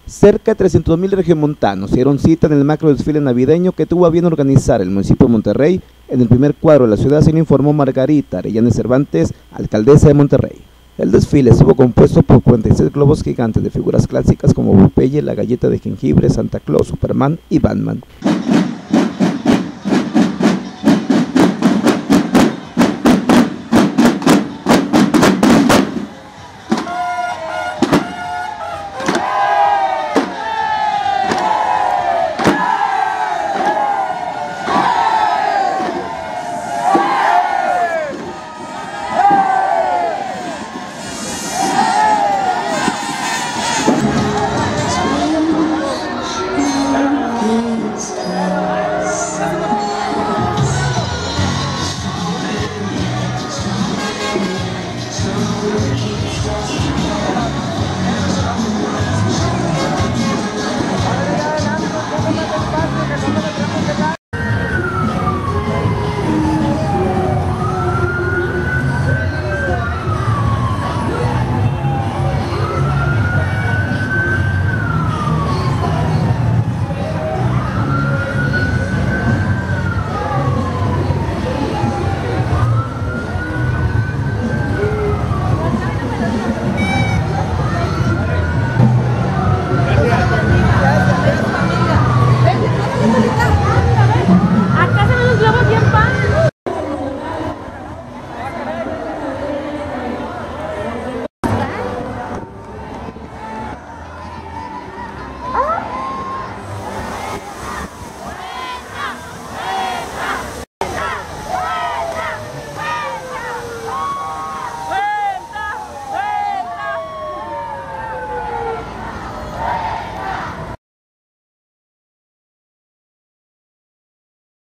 Cerca de 300.000 regiomontanos se dieron cita en el macro desfile navideño que tuvo a bien organizar el municipio de Monterrey. En el primer cuadro de la ciudad se lo informó Margarita Arellano Cervantes, alcaldesa de Monterrey. El desfile estuvo compuesto por 46 globos gigantes de figuras clásicas como Popeye, la galleta de jengibre, Santa Claus, Superman y Batman.